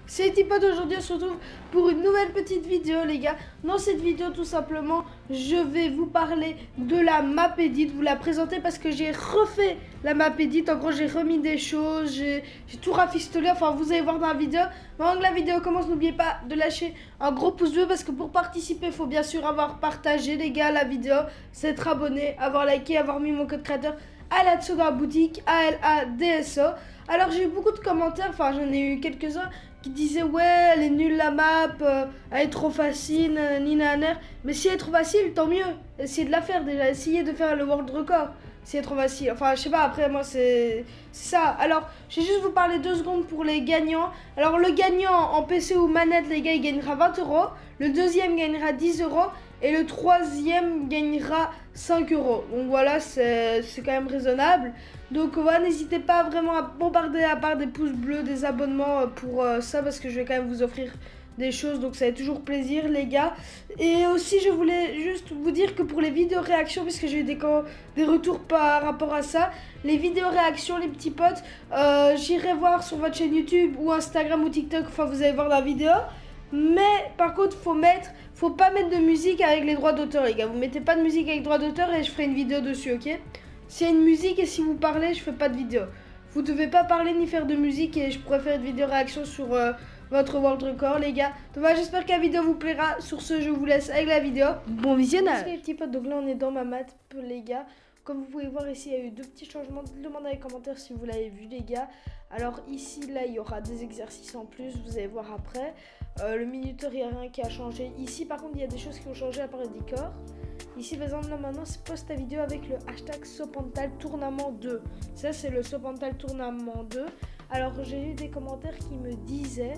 C'est Tipod, aujourd'hui on se retrouve pour une nouvelle petite vidéo les gars. Dans cette vidéo tout simplement je vais vous parler de la map edit, vous la présenter parce que j'ai refait la map edit. En gros j'ai remis des choses, j'ai tout rafistolé, enfin vous allez voir dans la vidéo. Mais avant que la vidéo commence, n'oubliez pas de lâcher un gros pouce bleu parce que pour participer il faut bien sûr avoir partagé les gars la vidéo, s'être abonné, avoir liké, avoir mis mon code créateur Aladso dans la boutique, ALADSO. Alors j'ai eu beaucoup de commentaires, enfin j'en ai eu quelques-uns qui disaient ouais elle est nulle la map, elle est trop facile, ninaner. Mais si elle est trop facile, tant mieux. Essayez de la faire déjà, essayez de faire le world record. Si elle est trop facile, enfin je sais pas, après moi c'est ça. Alors je vais juste vous parler 2 secondes pour les gagnants. Alors le gagnant en PC ou manette les gars il gagnera 20 €. Le deuxième gagnera 10 € et le troisième gagnera 5 €. Donc voilà, c'est quand même raisonnable. Donc voilà, n'hésitez pas vraiment à bombarder à part des pouces bleus, des abonnements pour ça parce que je vais quand même vous offrir des choses, donc ça fait toujours plaisir les gars. Et aussi je voulais juste vous dire que pour les vidéos réactions, puisque j'ai eu des retours par rapport à ça, les vidéos réactions les petits potes, j'irai voir sur votre chaîne YouTube ou Instagram ou TikTok, enfin vous allez voir la vidéo. Mais par contre faut pas mettre de musique avec les droits d'auteur les gars, vous mettez pas de musique avec droits d'auteur et je ferai une vidéo dessus, ok? S'il y a une musique et si vous parlez, je fais pas de vidéo. Vous devez pas parler ni faire de musique et je pourrais faire une vidéo réaction sur votre world record les gars. Donc voilà, j'espère que la vidéo vous plaira. Sur ce, je vous laisse avec la vidéo. Bon visionnage les petits potes, donc là on est dans ma map les gars. Comme vous pouvez voir ici, il y a eu 2 petits changements. Demandez dans les commentaires si vous l'avez vu les gars. Alors ici, là, il y aura des exercices en plus, vous allez voir après. Le minuteur, il n'y a rien qui a changé. Ici, par contre, il y a des choses qui ont changé à part le décor. Ici, par exemple, là, maintenant, c'est poste ta vidéo avec le hashtag Sopantal Tournament 2. Ça, c'est le Sopantal Tournament 2. Alors, j'ai eu des commentaires qui me disaient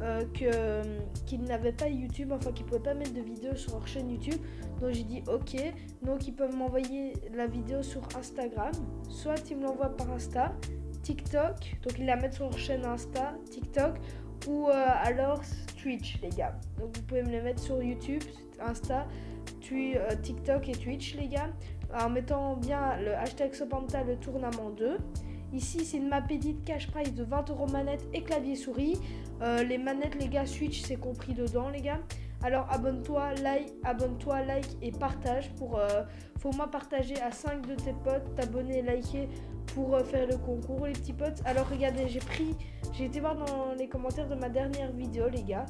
qu'ils n'avaient pas YouTube, enfin, qu'ils ne pouvaient pas mettre de vidéo sur leur chaîne YouTube. Donc, j'ai dit OK. Donc, ils peuvent m'envoyer la vidéo sur Instagram. Soit ils me l'envoient par Insta, TikTok. Donc, ils la mettent sur leur chaîne Insta, TikTok. Ou alors Twitch, les gars. Donc, vous pouvez me les mettre sur YouTube, Insta, TikTok et Twitch les gars, en mettant bien le hashtag Sopantal le tournament 2. Ici c'est une map edit cash price de 20 € manette et clavier souris. Les manettes les gars, Switch c'est compris dedans les gars. Alors abonne-toi, like et partage pour faut au moins partager à 5 de tes potes, t'abonner, liker pour faire le concours les petits potes. Alors regardez, j'ai été voir dans les commentaires de ma dernière vidéo les gars.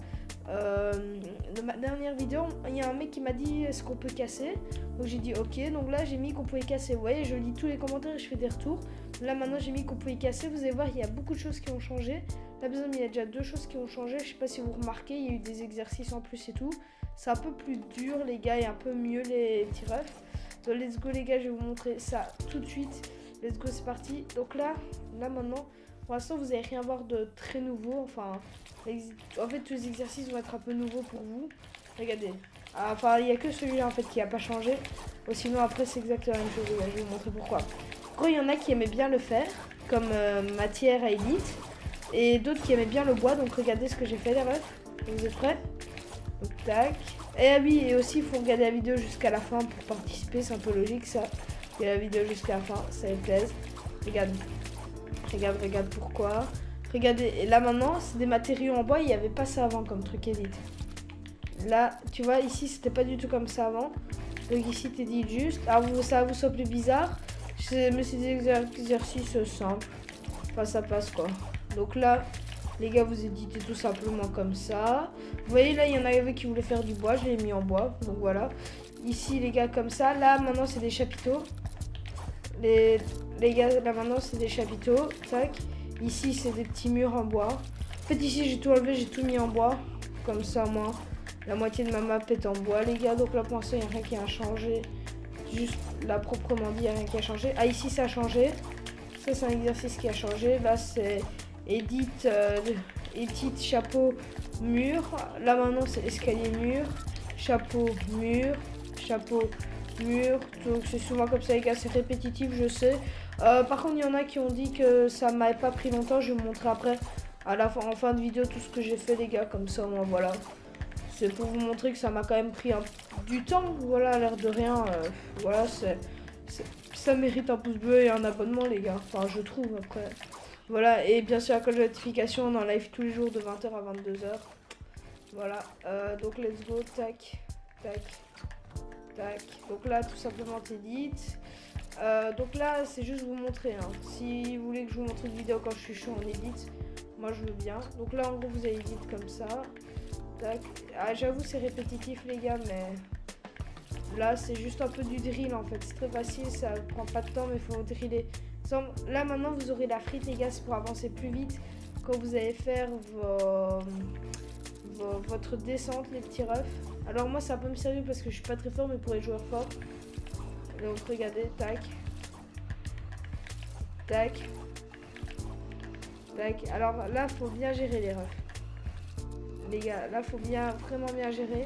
De ma dernière vidéo, il y a un mec qui m'a dit est-ce qu'on peut casser. Donc j'ai dit ok, donc là j'ai mis qu'on pouvait casser. Vous voyez, je lis tous les commentaires et je fais des retours. Là maintenant j'ai mis qu'on pouvait casser. Vous allez voir, il y a beaucoup de choses qui ont changé. Là par exemple il y a déjà 2 choses qui ont changé. Je sais pas si vous remarquez, il y a eu des exercices en plus et tout. C'est un peu plus dur les gars et un peu mieux les petits refs. Donc let's go les gars, je vais vous montrer ça tout de suite. Let's go, c'est parti. Donc là maintenant, pour l'instant vous n'allez rien voir de très nouveau. Enfin en fait tous les exercices vont être un peu nouveaux pour vous. Regardez. Enfin il n'y a que celui-là en fait qui n'a pas changé. Sinon après c'est exactement la même chose les gars, je vais vous montrer pourquoi. En gros il y en a qui aimaient bien le fer, comme matière à élite. Et d'autres qui aimaient bien le bois. Donc regardez ce que j'ai fait les refs. Vous êtes prêts? Donc tac. Et oui, et aussi il faut regarder la vidéo jusqu'à la fin pour participer, c'est un peu logique ça. Et la vidéo jusqu'à la fin, ça me plaise. Regarde pourquoi. Regardez, et là maintenant c'est des matériaux en bois, il n'y avait pas ça avant comme truc edit. Là, tu vois, ici c'était pas du tout comme ça avant. Donc ici t'es dit juste. Alors ça vous semble plus bizarre, mais c'est des exercices simples. Enfin ça passe quoi. Donc là, les gars, vous éditez tout simplement comme ça. Vous voyez là, il y en avait qui voulaient faire du bois, je l'ai mis en bois. Donc voilà. Ici les gars comme ça. Là maintenant c'est des chapiteaux. Les gars là maintenant c'est des chapiteaux. Tac. Ici c'est des petits murs en bois. En fait ici j'ai tout enlevé, j'ai tout mis en bois. Comme ça moi, la moitié de ma map est en bois les gars. Donc là pour l'instant il n'y a rien qui a changé. Juste là proprement dit il n'y a rien qui a changé. Ah ici ça a changé. Ça c'est un exercice qui a changé. Là c'est edit chapeau mur. Là maintenant c'est escalier mur. Chapeau mur. Chapeau mur. Donc c'est souvent comme ça les gars, c'est répétitif je sais. Par contre il y en a qui ont dit que ça m'avait pas pris longtemps. Je vais vous montrer après en fin de vidéo tout ce que j'ai fait les gars, comme ça moi voilà. C'est pour vous montrer que ça m'a quand même pris du temps. Voilà, à l'air de rien. Voilà, ça mérite un pouce bleu et un abonnement les gars. Enfin je trouve après. Voilà, et bien sûr la cloche de notification, on est en live tous les jours de 20h à 22h. Voilà, donc let's go, tac, tac, tac. Donc là, tout simplement, t'édites. Donc là, c'est juste vous montrer. Hein. Si vous voulez que je vous montre une vidéo quand je suis chaud en édite, moi je veux bien. Donc là, en gros, vous allez éditer comme ça. Tac. Ah, j'avoue, c'est répétitif, les gars, mais là, c'est juste un peu du drill en fait. C'est très facile, ça prend pas de temps, mais il faut driller. Là, maintenant, vous aurez la frite, les gars, c'est pour avancer plus vite quand vous allez faire votre descente, les petits refs. Alors, moi, ça va pas me servir parce que je suis pas très fort, mais pour les joueurs forts. Donc, regardez, tac, tac, tac. Alors là, faut bien gérer les refs. Les gars, là, faut vraiment bien gérer.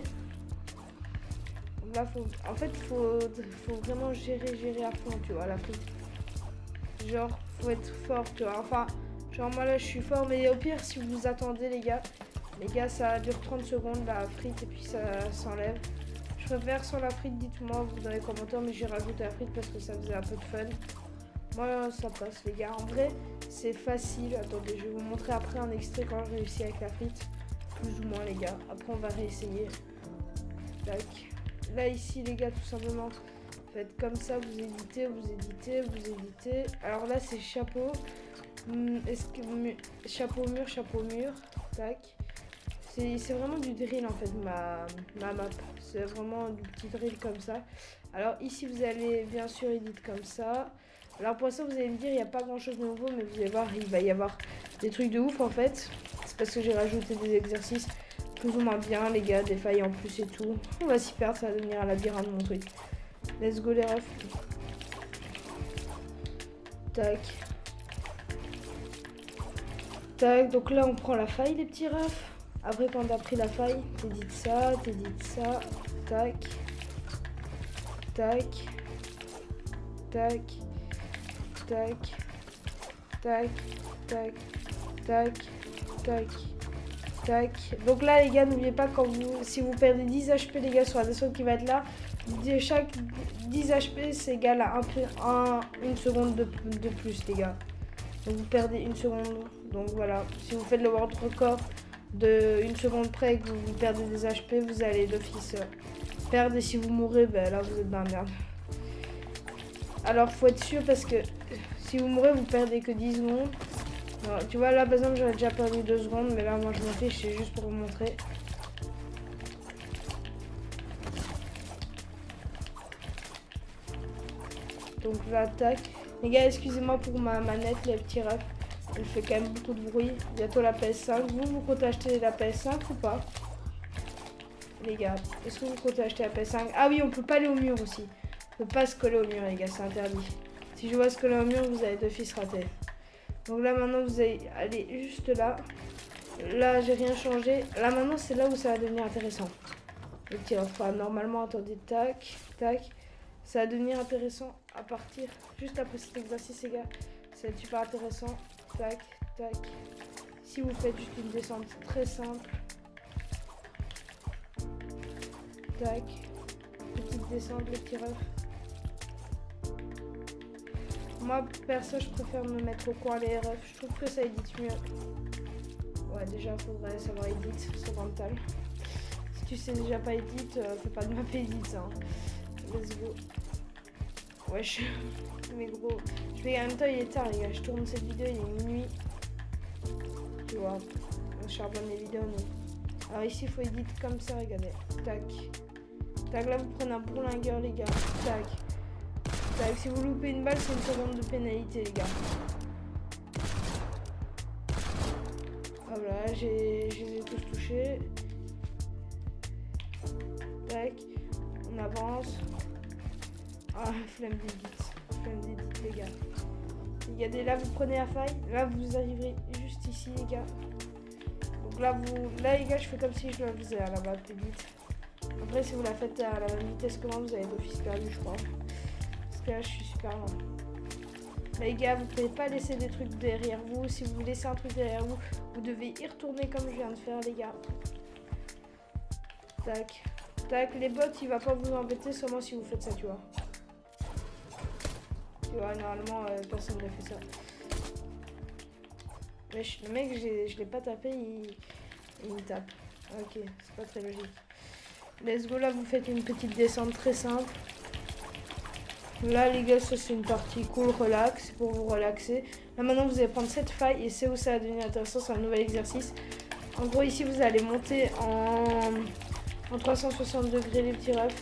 Là, en fait, faut vraiment gérer à fond, tu vois, la frite. Genre, faut être fort, tu vois. Enfin, genre, moi là, je suis fort, mais au pire, si vous attendez, les gars, ça dure 30 secondes, la frite, et puis ça s'enlève. Je préfère sans la frite, dites-moi, vous dans les commentaires, mais j'ai rajouté la frite parce que ça faisait un peu de fun. Moi, ça passe, les gars. En vrai, c'est facile. Attendez, je vais vous montrer après un extrait quand je réussis avec la frite. Plus ou moins, les gars. Après, on va réessayer. Tac. Là, ici, les gars, tout simplement, faites comme ça. Vous éditez, vous éditez, vous éditez. Alors là, c'est chapeau. Chapeau mur. Tac. C'est vraiment du drill, en fait, ma map. C'est vraiment du petit drill comme ça. Alors, ici, vous allez, bien sûr, éditer comme ça. Alors pour ça, vous allez me dire, il n'y a pas grand chose de nouveau, mais vous allez voir, il va y avoir des trucs de ouf en fait. C'est parce que j'ai rajouté des exercices plus ou moins bien, les gars, des failles en plus et tout. On va s'y perdre, ça va devenir un labyrinthe mon truc. Let's go les refs. Tac. Tac, donc là on prend la faille les petits refs. Après quand on a pris la faille, t'édites ça. Tac. Tac. Tac. Tac, tac, tac, tac, tac, tac. Donc là les gars, n'oubliez pas si vous perdez 10 HP les gars sur la descente qui va être là, chaque 10 HP c'est égal à une seconde de plus les gars. Donc vous perdez une seconde. Donc voilà, si vous faites le world record de une seconde près et que vous perdez des HP, vous allez d'office perdre, et si vous mourrez, ben là vous êtes dans la merde. Alors faut être sûr parce que si vous mourrez, vous perdez que 10 secondes. Alors, tu vois là par exemple j'aurais déjà perdu 2 secondes, mais là moi je m'en fiche, c'est juste pour vous montrer. Donc là tac. Les gars, excusez-moi pour ma manette, les petits refs. Elle fait quand même beaucoup de bruit. Bientôt la PS5. Vous comptez acheter la PS5 ou pas? Les gars, est-ce que vous comptez acheter la PS5? Ah oui, on peut pas aller au mur aussi. On peut pas se coller au mur les gars, c'est interdit. Si je vois se coller au mur, vous allez d'office rater. Donc là maintenant vous allez aller juste là. Là j'ai rien changé. Là maintenant c'est là où ça va devenir intéressant. Le petit enfin, normalement attendez, tac, tac. Ça va devenir intéressant à partir juste après cet exercice les gars. Ça va être super intéressant. Tac, tac. Si vous faites juste une descente très simple. Tac. Petite descente, les petits refs. Moi, perso, je préfère me mettre au coin les refs. Je trouve que ça édite mieux. Ouais, déjà, il faudrait savoir édite, c'est mental. Si tu sais déjà pas édite, fais pas de map édite. Hein. Let's go. Wesh. Mais gros, je vais en même temps, il est tard, les gars. Je tourne cette vidéo, il est minuit. Tu vois, on charbonne les vidéos, nous. Alors ici, il faut éditer comme ça, regardez. Tac. Tac, là, vous prenez un bourlingueur, les gars. Tac. Tac, si vous loupez une balle, c'est une seconde de pénalité, les gars. Voilà, je les ai tous touchés. Tac, on avance. Ah, flemme d'édite, les gars. Regardez, là, vous prenez la faille. Là, vous arriverez juste ici, les gars. Donc là, les gars, je fais comme si je la faisais à la map édite. Après, si vous la faites à la même vitesse que moi, vous avez d'office perdu, je crois. Là je suis super lent. Les gars, vous pouvez pas laisser des trucs derrière vous. Si vous laissez un truc derrière vous, vous devez y retourner comme je viens de faire, les gars. Tac. Tac, les bots, il va pas vous embêter seulement si vous faites ça, tu vois. Tu vois, normalement, personne ne fait ça. Mais le mec, je l'ai pas tapé, il me tape. Ok, c'est pas très logique. Let's go, là vous faites une petite descente très simple. Là les gars, ça c'est une partie cool, relax, pour vous relaxer. Là maintenant vous allez prendre cette faille et c'est où ça va devenir intéressant, c'est un nouvel exercice. En gros ici vous allez monter en 360 degrés les petits refs.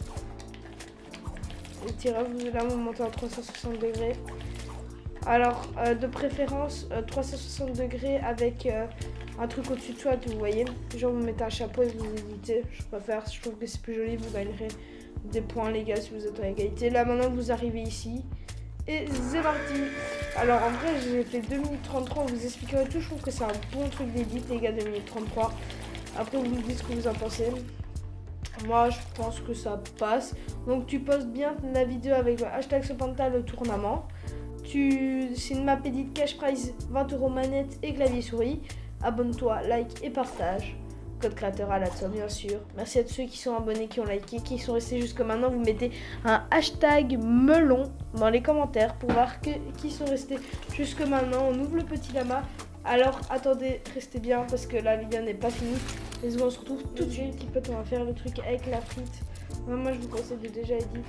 Les petits refs, là vous montez en 360 degrés. Alors de préférence 360 degrés avec un truc au-dessus de soi, vous voyez. Genre vous mettez un chapeau et vous éditez. Je préfère, je trouve que c'est plus joli, vous gagnerez des points les gars si vous êtes en égalité. Là maintenant vous arrivez ici. Et c'est parti. Alors en vrai j'ai fait 2 minutes 33, on vous expliquerai tout. Je trouve que c'est un bon truc d'édit les gars, 2 minutes 33. Après vous me dites ce que vous en pensez. Moi je pense que ça passe. Donc tu postes bien la vidéo avec le hashtag Sopantal le tournement. C'est une map edit cash prize, 20 € manette et clavier souris. Abonne-toi, like et partage. Code créateur à la somme bien sûr. Merci à tous ceux qui sont abonnés, qui ont liké, qui sont restés jusque maintenant. Vous mettez un hashtag melon dans les commentaires pour voir qui sont restés jusque maintenant. On ouvre le petit lama. Alors attendez, restez bien parce que la vidéo n'est pas finie. Et on se retrouve tout de suite. On va faire le truc avec la frite. Moi je vous conseille de déjà edit.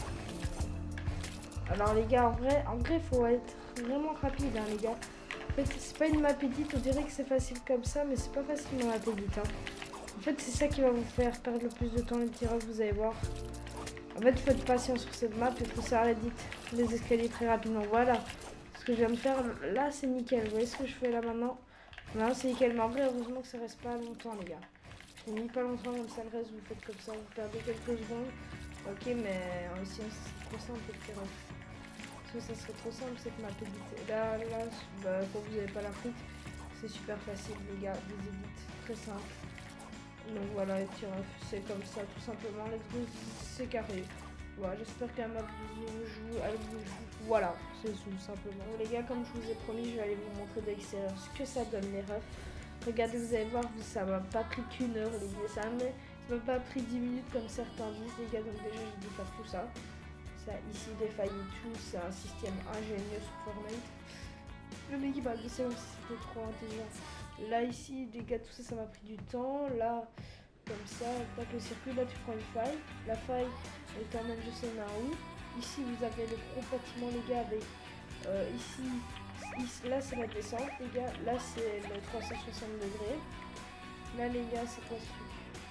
Alors les gars, en vrai faut être vraiment rapide hein, les gars. En fait c'est pas une map edit, on dirait que c'est facile comme ça, mais c'est pas facile une map edit hein. En fait c'est ça qui va vous faire perdre le plus de temps les petits refs, vous allez voir. En fait il faut être patient sur cette map, il faut savoir edit les escaliers très rapidement, voilà. Ce que je viens de faire là c'est nickel, vous voyez ce que je fais là maintenant. Là c'est nickel, mais en vrai heureusement que ça reste pas longtemps les gars. Je n'ai mis pas longtemps comme ça, le reste vous faites comme ça, vous perdez quelques secondes. Ok mais ici c'est trop simple les petits refs. Ça serait trop simple cette map edit. Là, bah, quand vous n'avez pas la frite, c'est super facile les gars, des edits très simples. Donc voilà les petits refs, c'est comme ça tout simplement. Let's go, c'est carré. Voilà, j'espère que la map vous joue. Voilà, c'est tout simplement. Les gars, comme je vous ai promis, je vais aller vous montrer de l'extérieur ce que ça donne les refs. Regardez, vous allez voir, ça m'a pas pris qu'une heure les gars, ça m'a pas pris 10 minutes comme certains disent les gars, donc déjà je vais faire tout ça. Ça, ici, les failles et tout, c'est un système ingénieux sur Fortnite. Le mec il m'a dit ça aussi, c'était trop intelligent. Là, ici, les gars, tout ça, ça m'a pris du temps. Là, comme ça, tac, le circuit, là, tu prends une faille. La faille, elle t'emmène je sais pas où. Ici, vous avez le gros bâtiment, les gars, avec ici, là, c'est la descente, les gars. Là, c'est le 360 degrés. Là, les gars, c'est quoi ce truc?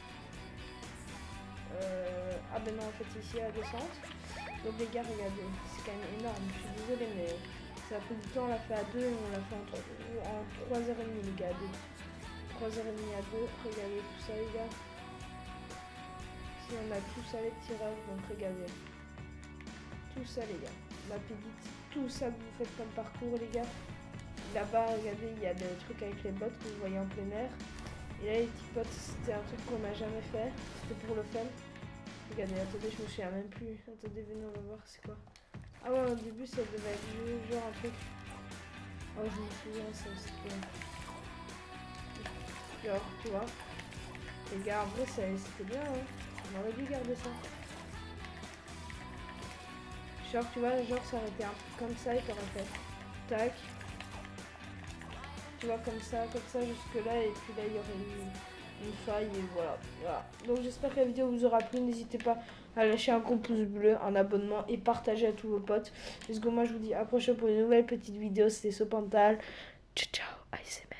Ah ben non, en fait, ici, la descente. Donc les gars, regardez, c'est quand même énorme, je suis désolée mais ça a pris du temps, on l'a fait à 2 et on l'a fait en 3h30 les gars, 3h30 à 2, regardez tout ça les gars. Si on a tout ça les petits refs, donc regardez. Tout ça les gars, la pédite, tout ça que vous faites comme parcours les gars. Là-bas, regardez, il y a des trucs avec les bottes que vous voyez en plein air. Et là les petits potes, c'était un truc qu'on n'a jamais fait, c'était pour le fun. Regardez, attendez, je me souviens même plus. Attendez, venez, on va voir c'est quoi. Ah ouais, au début, ça devait être genre un truc. Oh, je me souviens, ça c'était. Genre, tu vois. Les gars, en vrai, c'était bien, hein. On aurait dû garder ça. Genre, tu vois, genre, ça aurait été un truc comme ça et t'aurais fait. Tac. Tu vois, comme ça, jusque là. Et puis là, il y aurait une faille et voilà. Donc j'espère que la vidéo vous aura plu, n'hésitez pas à lâcher un gros pouce bleu, un abonnement et partager à tous vos potes. Let's go, moi je vous dis à la prochaine pour une nouvelle petite vidéo, c'était Sopantal. Ciao ciao, ASMR.